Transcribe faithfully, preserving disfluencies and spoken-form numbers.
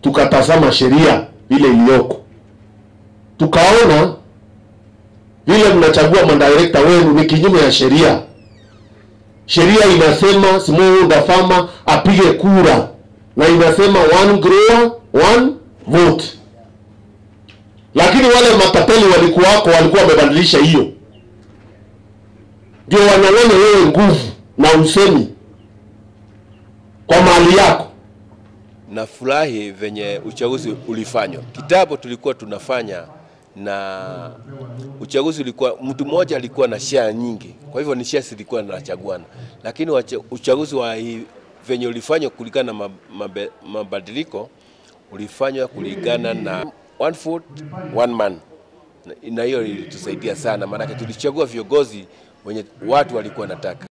tukatazama sheria ile iliyoko, tukaona vile mnachagua madirector wenu ni kinyume ya sheria. Sheria inasema smallholder farmer apige kura, na inasema one grower one vote. Lakini wale matapeli walikuwa wako walikuwa wamebadilisha hiyo, ndio wanyang'anye wewe nguvu na usemi kwa mali yako. Na furahi venye uchaguzi ulifanywa. Kitambo tulikuwa tunafanya na uchaguzi ulikuwa mtu mmoja alikuwa na share nyingi, kwa hivyo ni share zilikuwa zinachaguana. Lakini uchaguzi wa venye ulifanywa kulingana na mabadiliko ulifanywa kulingana na one foot one man, na hiyo ilitusaidia sana, maana tulichagua viongozi wenye watu walikuwa nataka.